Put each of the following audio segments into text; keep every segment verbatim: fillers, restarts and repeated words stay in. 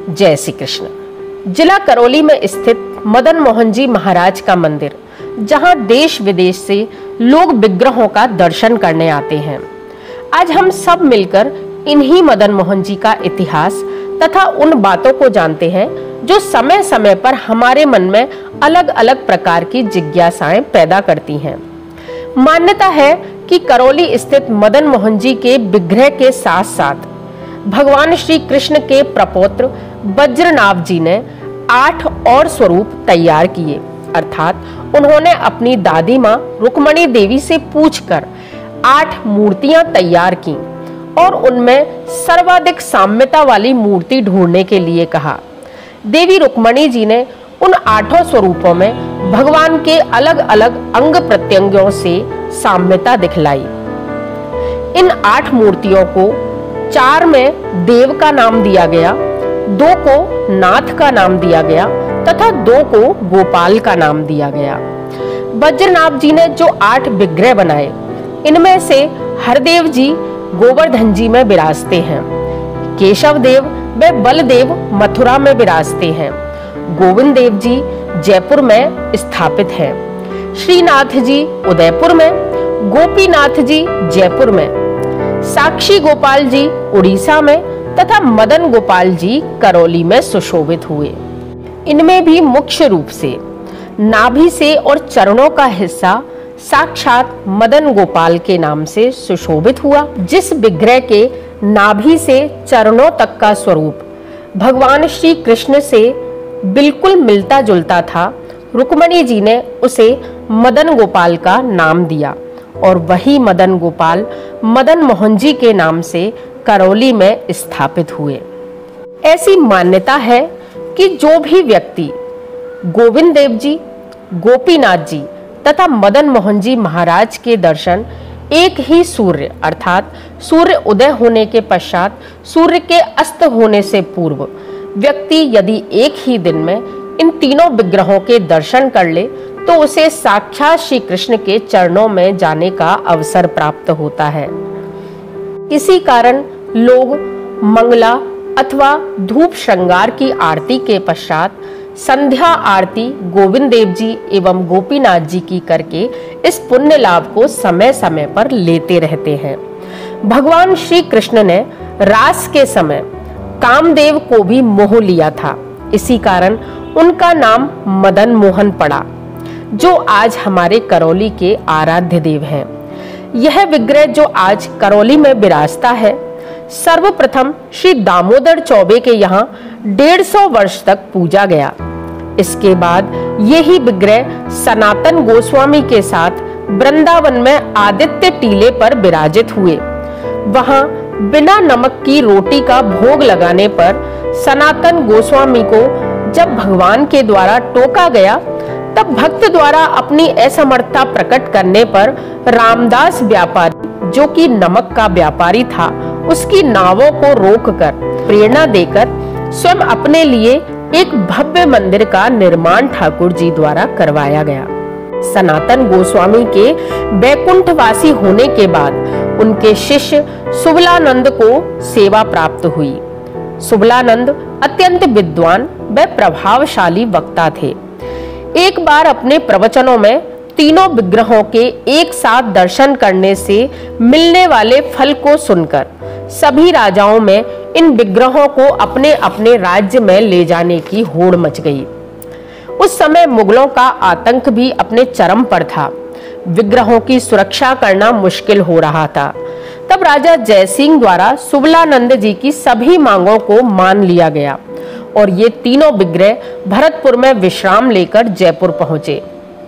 जय श्री कृष्ण। जिला करौली में स्थित मदन मोहन जी महाराज का मंदिर, जहां देश विदेश से लोग विग्रहों का दर्शन करने आते हैं। आज हम सब मिलकर इन्हीं मदन मोहन जी का इतिहास तथा उन बातों को जानते हैं जो समय समय पर हमारे मन में अलग अलग प्रकार की जिज्ञासाएं पैदा करती हैं। मान्यता है कि करौली स्थित मदन मोहन जी के विग्रह के साथ साथ भगवान श्री कृष्ण के प्रपौत्र वज्रनाभ जी ने आठ और स्वरूप तैयार किए, अर्थात उन्होंने अपनी दादी माँ रुक्मणी देवी से पूछकर आठ मूर्तियां तैयार की और उनमें सर्वाधिक साम्यता वाली मूर्ति ढूंढने के लिए कहा। देवी रुक्मणी जी ने उन आठों स्वरूपों में भगवान के अलग अलग अंग प्रत्यंगों से साम्यता दिखलाई। इन आठ मूर्तियों को चार में देव का नाम दिया गया, दो को नाथ का नाम दिया गया तथा दो को गोपाल का नाम दिया गया। वज्रनाभ जी ने जो आठ विग्रह बनाए, इनमें से हरदेव जी गोवर्धन जी में विराजते हैं, केशव देव व बलदेव मथुरा में विराजते हैं, गोविंद देव जी जयपुर में स्थापित हैं, श्रीनाथ जी उदयपुर में, गोपीनाथ जी जयपुर में, साक्षी गोपाल जी उड़ीसा में तथा मदन गोपाल जी करौली में सुशोभित हुए। इनमें भी मुख्य रूप से नाभि से और चरणों का हिस्सा साक्षात मदन गोपाल के नाम से सुशोभित हुआ। जिस विग्रह के नाभि से चरणों तक का स्वरूप भगवान श्री कृष्ण से बिल्कुल मिलता जुलता था, रुक्मणी जी ने उसे मदन गोपाल का नाम दिया और वही मदन गोपाल मदन मोहन जी के नाम से करौली में स्थापित हुए। ऐसी मान्यता है कि जो भी व्यक्ति गोविंद देव जी, गोपीनाथ जी तथा मदन मोहन जी महाराज के दर्शन एक ही सूर्य अर्थात सूर्य उदय होने के पश्चात सूर्य के अस्त होने से पूर्व व्यक्ति यदि एक ही दिन में इन तीनों विग्रहों के दर्शन कर ले तो उसे साक्षात श्री कृष्ण के चरणों में जाने का अवसर प्राप्त होता है। इसी कारण लोग मंगला अथवा धूप श्रृंगार की आरती के पश्चात संध्या आरती गोविंद देव जी एवं गोपीनाथ जी की करके इस पुण्य लाभ को समय समय पर लेते रहते हैं। भगवान श्री कृष्ण ने रास के समय कामदेव को भी मोह लिया था, इसी कारण उनका नाम मदन मोहन पड़ा, जो आज हमारे करौली के आराध्य देव हैं। यह विग्रह जो आज करौली में विराजता है, सर्वप्रथम श्री दामोदर चौबे के यहाँ डेढ़ सौ वर्ष तक पूजा गया। इसके बाद यही विग्रह सनातन गोस्वामी के साथ वृंदावन में आदित्य टीले पर विराजित हुए। वहां बिना नमक की रोटी का भोग लगाने पर सनातन गोस्वामी को जब भगवान के द्वारा टोका गया, तब भक्त द्वारा अपनी असमर्थता प्रकट करने पर रामदास व्यापारी, जो कि नमक का व्यापारी था, उसकी नावों को रोककर प्रेरणा देकर स्वयं अपने लिए एक भव्य मंदिर का निर्माण ठाकुर जी द्वारा करवाया गया। सनातन गोस्वामी के बैकुंठवासी होने के बाद उनके शिष्य सुबलानंद को सेवा प्राप्त हुई। सुबलानंद अत्यंत विद्वान व प्रभावशाली वक्ता थे। एक बार अपने प्रवचनों में तीनों विग्रहों के एक साथ दर्शन करने से मिलने वाले फल को सुनकर सभी राजाओं में इन विग्रहों को अपने अपने राज्य में ले जाने की होड़ मच गई। उस समय मुगलों का आतंक भी अपने चरम पर था। विग्रहों की सुरक्षा करना मुश्किल हो रहा था। तब राजा जयसिंह द्वारा सुबलानंद जी की सभी मांगों को मान लिया गया और ये तीनों विग्रह भरतपुर में विश्राम लेकर जयपुर पहुंचे।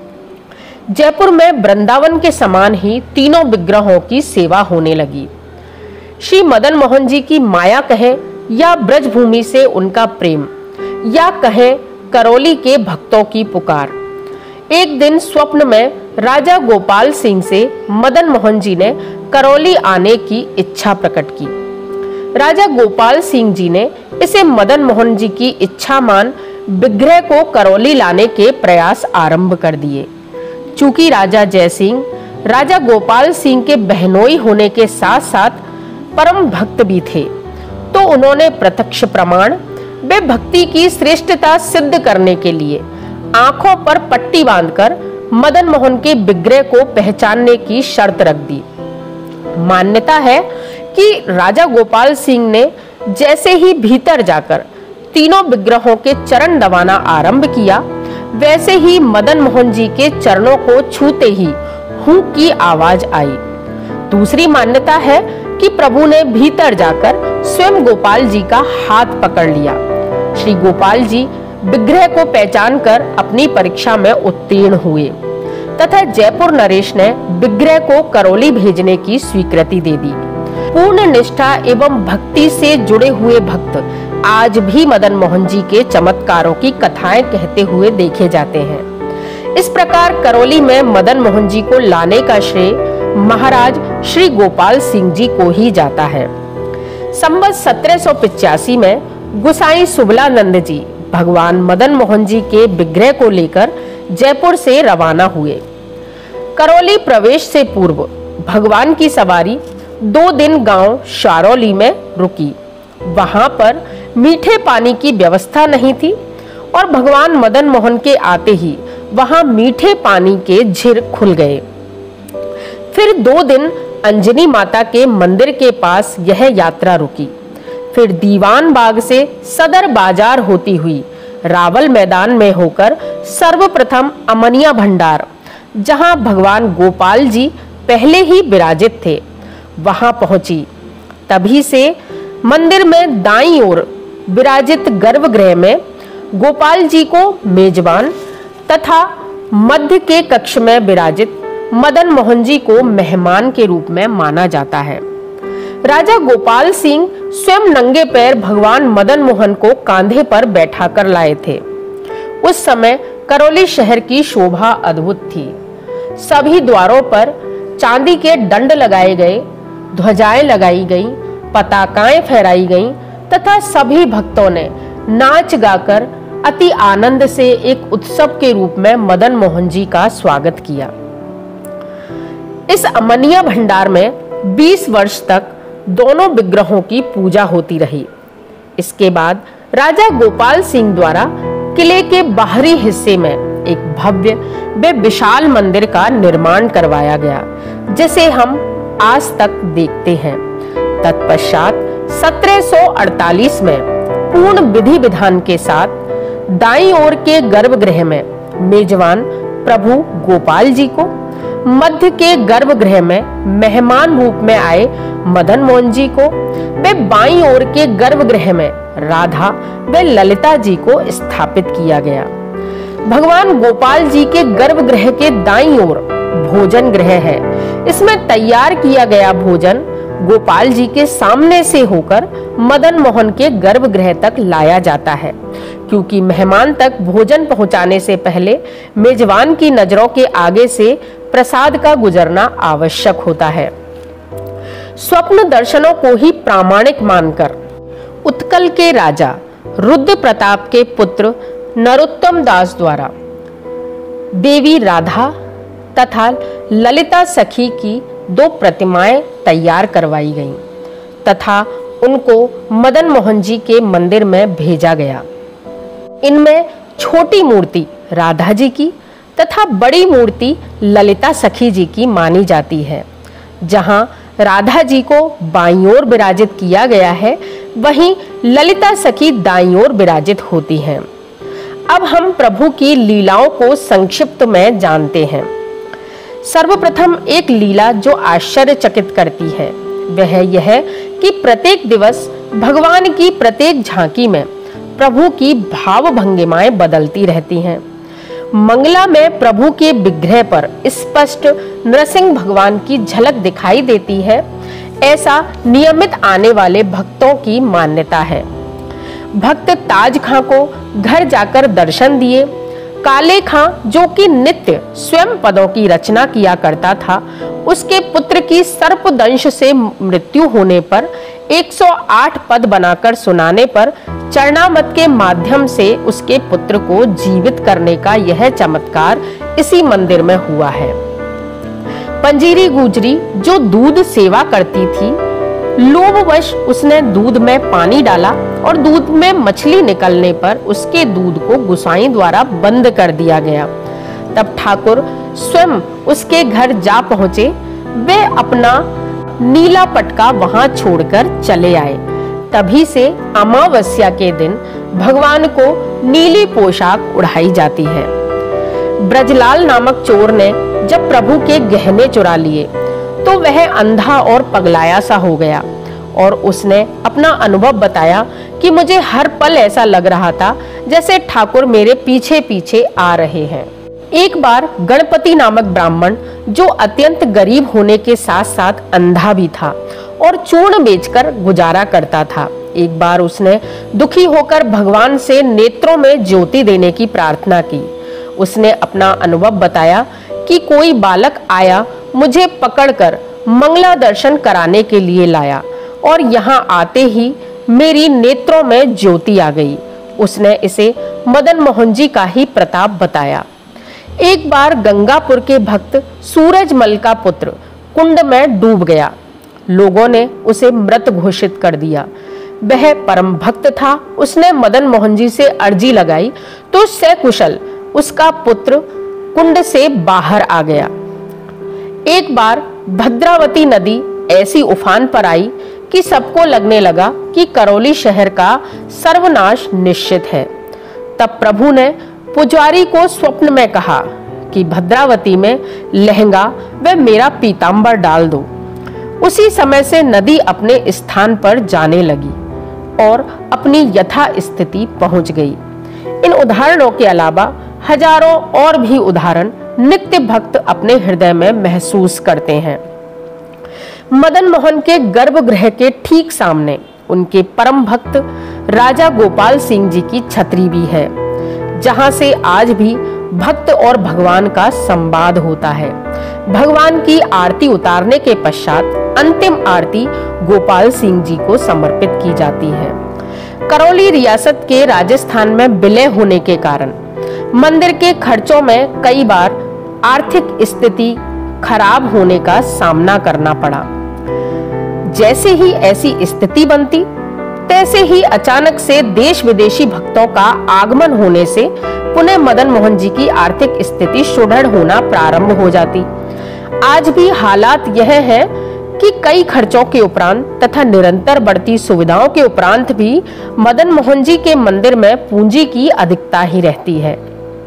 जयपुर में वृंदावन के समान ही तीनों विग्रहों की सेवा होने लगी। श्री मदन मोहन जी की माया कहें या ब्रजभूमि से उनका प्रेम, या कहें करौली के भक्तों की पुकार। एक दिन स्वप्न में राजा गोपाल सिंह से मदन मोहन जी ने करौली आने की इच्छा प्रकट की। राजा गोपाल सिंह जी ने इसे मदन मोहन जी की इच्छा मान विग्रह को करौली लाने के प्रयास आरंभ कर दिए। चूंकि राजा जयसिंह राजा गोपाल सिंह के बहनोई होने के साथ साथ परम भक्त भी थे, तो उन्होंने प्रत्यक्ष प्रमाण वे भक्ति की श्रेष्ठता सिद्ध करने के लिए आंखों पर पट्टी बांधकर मदन मोहन के विग्रह को पहचानने की शर्त रख दी। मान्यता है कि राजा गोपाल सिंह ने जैसे ही भीतर जाकर तीनों विग्रहों के चरण दबाना आरंभ किया, वैसे ही मदन मोहन जी के चरणों को छूते ही हूं की आवाज आई। दूसरी मान्यता है कि प्रभु ने भीतर जाकर स्वयं गोपाल जी का हाथ पकड़ लिया। श्री गोपाल जी विग्रह को पहचान कर अपनी परीक्षा में उत्तीर्ण हुए तथा जयपुर नरेश ने विग्रह को करौली भेजने की स्वीकृति दे दी। पूर्ण निष्ठा एवं भक्ति से जुड़े हुए भक्त आज भी मदन मोहन जी के चमत्कारों की कथाएं कहते हुए देखे जाते हैं। इस प्रकार करौली में मदन मोहन जी को लाने का श्रेय महाराज श्री गोपाल सिंह जी को ही जाता है। संवत सत्रह सौ पिचासी में गुसाई सुबलानंद जी भगवान मदन मोहन जी के विग्रह को लेकर जयपुर से रवाना हुए। करौली प्रवेश से पूर्व भगवान की सवारी दो दिन गांव शारौली में रुकी। वहां पर मीठे पानी की व्यवस्था नहीं थी और भगवान मदन मोहन के आते ही वहां मीठे पानी के झिर खुल गए। फिर दो दिन अंजनी माता के मंदिर के पास यह यात्रा रुकी। फिर दीवान बाग से सदर बाजार होती हुई रावल मैदान में होकर सर्वप्रथम अमनिया भंडार, जहां भगवान गोपाल जी पहले ही विराजित थे, वहां पहुंची। तभी से मंदिर में दाईं ओर विराजित गर्भगृह में गोपाल जी को मेजबान तथा मध्य के कक्ष में विराजित मदन मोहन जी को मेहमान के रूप में माना जाता है। राजा गोपाल सिंह स्वयं नंगे पैर भगवान मदन मोहन को कांधे पर बैठाकर लाए थे। उस समय करौली शहर की शोभा अद्भुत थी। सभी द्वारों पर चांदी के दंड लगाए गए, ध्वजाएं लगाई गईं, पताकाएं फहराई गईं तथा सभी भक्तों ने नाच गाकर अति आनंद से एक उत्सव के रूप में मदन मोहन जी का स्वागत किया। इस अमनिया भंडार में बीस वर्ष तक दोनों विग्रहों की पूजा होती रही। इसके बाद राजा गोपाल सिंह द्वारा किले के बाहरी हिस्से में एक भव्य व विशाल मंदिर का निर्माण करवाया गया, जिसे हम आज तक देखते हैं। तत्पश्चात सत्रह सौ अड़तालीस में पूर्ण विधि विधान के साथ दाईं ओर के गर्भगृह में मेजबान प्रभु गोपाल जी को, मध्य के गर्भगृह में मेहमान रूप में आए मदन मोहन जी को व बाईं ओर के गर्भगृह में राधा व ललिता जी को स्थापित किया गया। भगवान गोपाल जी के गर्भगृह के दाईं ओर भोजन गृह है। इसमें तैयार किया गया भोजन गोपाल जी के सामने से होकर मदन मोहन के गर्भगृह तक लाया जाता है, क्योंकि मेहमान तक भोजन पहुंचाने से पहले मेजबान की नजरों के आगे से प्रसाद का गुजरना आवश्यक होता है। स्वप्न दर्शनों को ही प्रामाणिक मानकर उत्कल के राजा रुद्र प्रताप के पुत्र नरोत्तम दास द्वारा देवी राधा तथा ललिता सखी की दो प्रतिमाएं तैयार करवाई गईं तथा उनको मदन मोहन जी के मंदिर में भेजा गया। इनमें छोटी मूर्ति राधा जी की तथा बड़ी मूर्ति ललिता सखी जी की मानी जाती है। जहां राधा जी को बाईं ओर विराजित किया गया है, वहीं ललिता सखी दाईं ओर विराजित होती हैं। अब हम प्रभु की लीलाओं को संक्षिप्त में जानते हैं। सर्वप्रथम एक लीला जो आश्चर्यचकित करती है, वह यह कि प्रत्येक दिवस भगवान की प्रत्येक झांकी में प्रभु की भाव भंगिमाएं बदलती रहती हैं। मंगला में प्रभु के विग्रह पर स्पष्ट नरसिंह भगवान की झलक दिखाई देती है, ऐसा नियमित आने वाले भक्तों की मान्यता है। भक्त ताज खां को घर जाकर दर्शन दिए। काले खां, जो कि नित्य स्वयं पदों की रचना किया करता था, उसके पुत्र की सर्पदंश से मृत्यु होने पर एक सौ आठ पद बनाकर सुनाने पर चरणामत के माध्यम से उसके पुत्र को जीवित करने का यह चमत्कार इसी मंदिर में हुआ है। पंजीरी गुजरी, जो दूध सेवा करती थी, लोभवश उसने दूध में पानी डाला और दूध में मछली निकलने पर उसके दूध को गुसाई द्वारा बंद कर दिया गया। तब ठाकुर स्वयं उसके घर जा पहुंचे। वे अपना नीला पटका वहां छोड़कर चले आए। तभी से अमावस्या के दिन भगवान को नीली पोशाक उड़ाई जाती है। ब्रजलाल नामक चोर ने जब प्रभु के गहने चुरा लिए तो वह अंधा और पगलाया सा हो गया और उसने अपना अनुभव बताया कि मुझे हर पल ऐसा लग रहा था जैसे ठाकुर मेरे पीछे पीछे आ रहे हैं। एक बार गणपति नामक ब्राह्मण, जो अत्यंत गरीब होने के साथ साथ अंधा भी था और चूर्ण बेचकर गुजारा करता था, एक बार उसने दुखी होकर भगवान से नेत्रों में ज्योति देने की प्रार्थना की। उसने अपना अनुभव बताया कि कोई बालक आया, मुझे पकड़कर मंगला दर्शन कराने के लिए लाया और यहाँ आते ही मेरी नेत्रों में ज्योति आ गई। उसने इसे मदन मोहन जी का ही प्रताप बताया। एक बार गंगापुर के भक्त सूरजमल का पुत्र कुंड में डूब गया। लोगों ने उसे मृत घोषित कर दिया। वह परम भक्त था। उसने मदन मोहन जी से अर्जी लगाई तो सकुशल उसका पुत्र कुंड से बाहर आ गया। एक बार भद्रावती नदी ऐसी उफान पर आई कि सबको लगने लगा कि करौली शहर का सर्वनाश निश्चित है। तब प्रभु ने पुजारी को स्वप्न में कहा कि भद्रावती में लहंगा व मेरा पीतांबर डाल दो। उसी समय से नदी अपने स्थान पर जाने लगी और अपनी यथा स्थिति पहुंच गई। इन उदाहरणों के अलावा हजारों और भी उदाहरण नित्य भक्त अपने हृदय में महसूस करते हैं। मदन मोहन के गर्भगृह के ठीक सामने उनके परम भक्त राजा गोपाल सिंह जी की छतरी भी है, जहां से आज भी भक्त और भगवान का संवाद होता है। भगवान की आरती उतारने के पश्चात अंतिम आरती गोपाल सिंह जी को समर्पित की जाती है। करौली रियासत के राजस्थान में विलय होने के कारण मंदिर के खर्चों में कई बार आर्थिक स्थिति खराब होने का सामना करना पड़ा। जैसे ही ऐसी स्थिति बनती, तैसे ही अचानक से देश विदेशी भक्तों का आगमन होने से पुनः मदन मोहन जी की आर्थिक स्थिति सुदृढ़ होना प्रारंभ हो जाती। आज भी हालात यह है कि कई खर्चों के उपरांत तथा निरंतर बढ़ती सुविधाओं के उपरांत भी मदन मोहन जी के मंदिर में पूंजी की अधिकता ही रहती है।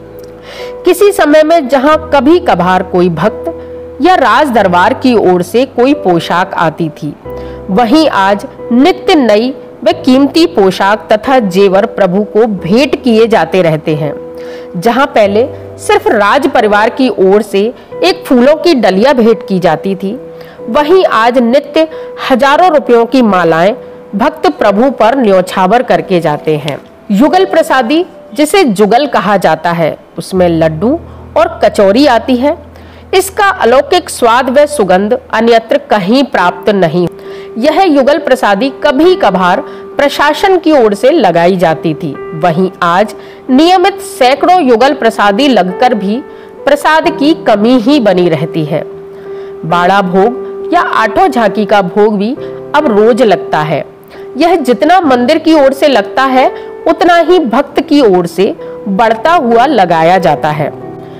किसी समय में जहां कभी कभार कोई भक्त या राज दरबार की ओर से कोई पोशाक आती थी, वहीं आज नित्य नई व कीमती पोशाक तथा जेवर प्रभु को भेंट किए जाते रहते हैं। जहां पहले सिर्फ राज परिवार की ओर से एक फूलों की डलिया भेंट की जाती थी, वहीं आज नित्य हजारों रुपयों की मालाएं भक्त प्रभु पर न्योछावर करके जाते हैं। युगल प्रसादी, जिसे जुगल कहा जाता है, उसमें लड्डू और कचौरी आती है। इसका अलौकिक स्वाद व सुगंध अन्यत्र कहीं प्राप्त नहीं। यह युगल प्रसादी कभी कभार प्रशासन की ओर से लगाई जाती थी, वहीं आज नियमित सैकड़ों युगल प्रसादी लगकर भी प्रसाद की कमी ही बनी रहती है। बाड़ा भोग या आठों झांकी का भोग भी अब रोज लगता है। यह जितना मंदिर की ओर से लगता है, उतना ही भक्त की ओर से बढ़ता हुआ लगाया जाता है।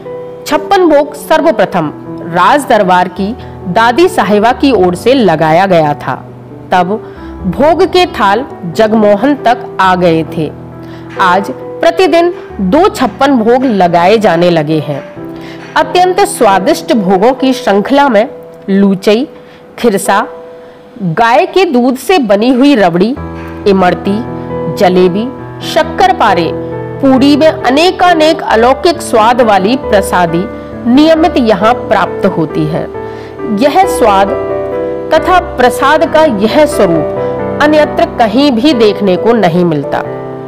छप्पन भोग सर्वप्रथम राज दरबार की दादी साहिबा की ओर से लगाया गया था। तब भोग के थाल जगमोहन तक आ गए थे। आज प्रतिदिन दो छप्पन भोग लगाए जाने लगे हैं। अत्यंत स्वादिष्ट भोगों की श्रृंखला में लूचई, खिरसा, गाय के दूध से बनी हुई रबड़ी, इमरती, जलेबी, शक्करपारे, पूड़ी में अनेकानेक अलौकिक स्वाद वाली प्रसादी नियमित यहाँ प्राप्त होती है। यह स्वाद तथा प्रसाद का यह स्वरूप अन्यत्र कहीं भी देखने को नहीं मिलता।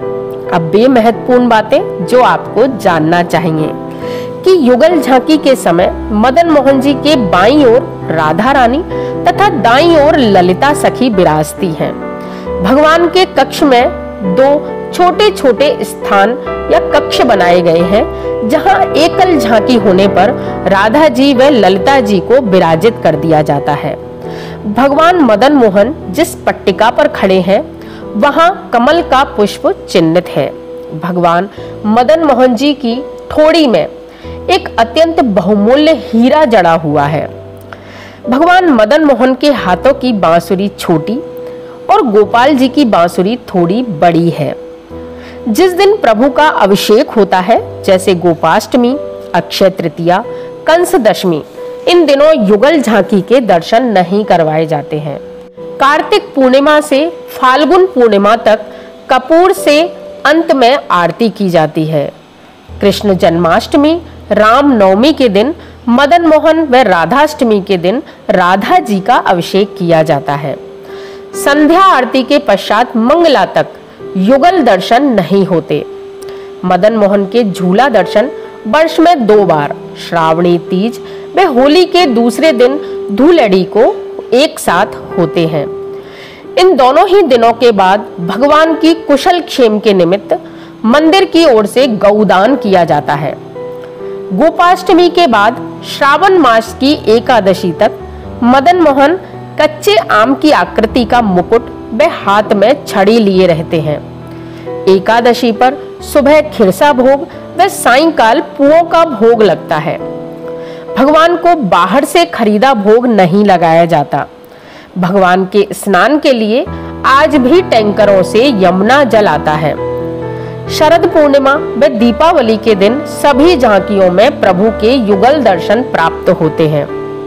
अब वे महत्वपूर्ण बातें जो आपको जानना चाहिए कि युगल झांकी के समय मदन मोहन जी के बाईं ओर राधा रानी तथा दाईं ओर ललिता सखी विराजती हैं। भगवान के कक्ष में दो छोटे छोटे स्थान या कक्ष बनाए गए हैं, जहां एकल झांकी होने पर राधा जी व ललिता जी को विराजित कर दिया जाता है। भगवान मदन मोहन जिस पट्टिका पर खड़े हैं, वहां कमल का पुष्प चिन्हित है। भगवान मदन मोहन जी की ठोड़ी में एक अत्यंत बहुमूल्य हीरा जड़ा हुआ है। भगवान मदन मोहन के हाथों की बांसुरी छोटी और गोपाल जी की बांसुरी थोड़ी बड़ी है। जिस दिन प्रभु का अभिषेक होता है, जैसे गोपाष्टमी, अक्षय तृतीया, कंस दशमी, इन दिनों युगल झांकी के दर्शन नहीं करवाए जाते हैं। कार्तिक पूर्णिमा से फाल्गुन पूर्णिमा तक कपूर से अंत में आरती की जाती है। कृष्ण जन्माष्टमी, राम नवमी के दिन मदन मोहन व राधाष्टमी के दिन राधा जी का अभिषेक किया जाता है। संध्या आरती के पश्चात मंगला तक युगल दर्शन नहीं होते। मदन मोहन के झूला दर्शन वर्ष में दो बार, श्रावणी तीज व होली के दूसरे दिन धूलेड़ी को एक साथ होते हैं। इन दोनों ही दिनों के बाद भगवान की कुशल क्षेम के निमित्त मंदिर की ओर से गौदान किया जाता है। गोपाष्टमी के बाद श्रावण मास की एकादशी तक मदन मोहन कच्चे आम की आकृति का मुकुट व हाथ में छड़ी लिए रहते हैं। एकादशी पर सुबह खिरसा भोग व सायंकाल पुओं का भोग लगता है। भगवान को बाहर से खरीदा भोग नहीं लगाया जाता। भगवान के स्नान के लिए आज भी टैंकरों से यमुना जल आता है। शरद पूर्णिमा व दीपावली के दिन सभी झांकियों में प्रभु के युगल दर्शन प्राप्त होते हैं।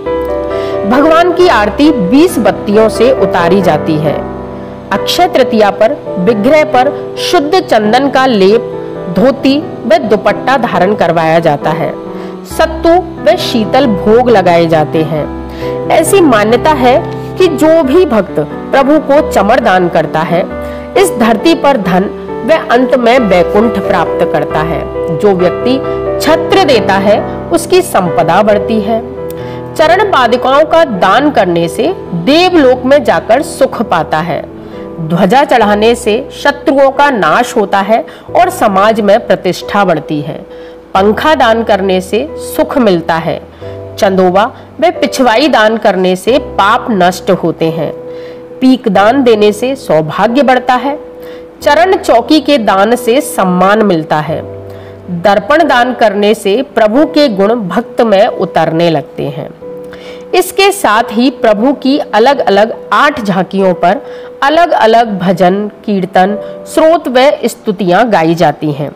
भगवान की आरती बीस बत्तियों से उतारी जाती है। अक्षय तृतीया पर विग्रह पर शुद्ध चंदन का लेप, धोती व दुपट्टा धारण करवाया जाता है। सत्तू व शीतल भोग लगाए जाते हैं। ऐसी मान्यता है कि जो भी भक्त प्रभु को चमर दान करता है, इस धरती पर धन व अंत में वैकुंठ प्राप्त करता है। जो व्यक्ति छत्र देता है, उसकी संपदा बढ़ती है। चरण पादुकाओं का दान करने से देवलोक में जाकर सुख पाता है। ध्वजा चढ़ाने से शत्रुओं का नाश होता है और समाज में प्रतिष्ठा बढ़ती है। पंखा दान करने से सुख मिलता है। चंदोवा व पिछवाई दान करने से पाप नष्ट होते हैं। पीक दान देने से सौभाग्य बढ़ता है। चरण चौकी के दान से सम्मान मिलता है। दर्पण दान करने से प्रभु के गुण भक्त में उतरने लगते हैं। इसके साथ ही प्रभु की अलग अलग आठ झांकियों पर अलग अलग भजन, कीर्तन, स्रोत व स्तुतियां गाई जाती हैं।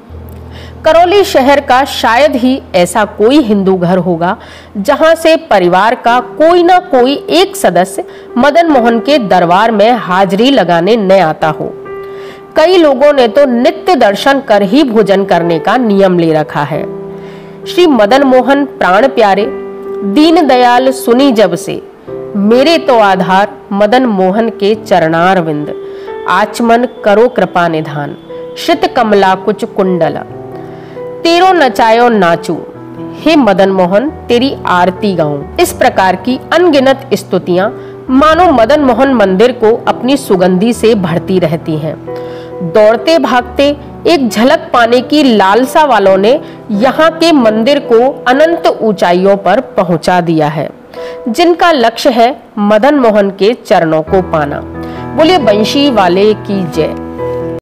करौली शहर का शायद ही ऐसा कोई हिंदू घर होगा जहां से परिवार का कोई ना कोई एक सदस्य मदन मोहन के दरबार में हाजिरी लगाने न आता हो। कई लोगों ने तो नित्य दर्शन कर ही भोजन करने का नियम ले रखा है। श्री मदन मोहन प्राण प्यारे, दीन दयाल सुनी जब से, मेरे तो आधार मदन मोहन के चरणारविंद, आचमन करो कृपा निधान, श्रित कमला कुच कुंडल, तेरो नचायो नाचू, हे मदन मोहन तेरी आरती गाऊं। इस प्रकार की अनगिनत स्तुतियां मानो मदन मोहन मंदिर को अपनी सुगंधी से भरती रहती हैं। दौड़ते भागते एक झलक पाने की लालसा वालों ने यहाँ के मंदिर को अनंत ऊंचाइयों पर पहुंचा दिया है, जिनका लक्ष्य है मदन मोहन के चरणों को पाना। बोलिए बंशी वाले की जय।